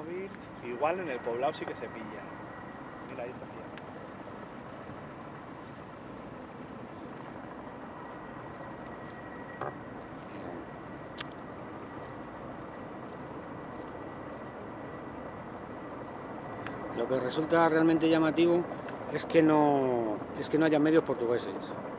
móvil. Igual en el poblado sí que se pilla. Mira, ahí está pillando. Lo que resulta realmente llamativo es que no haya medios portugueses.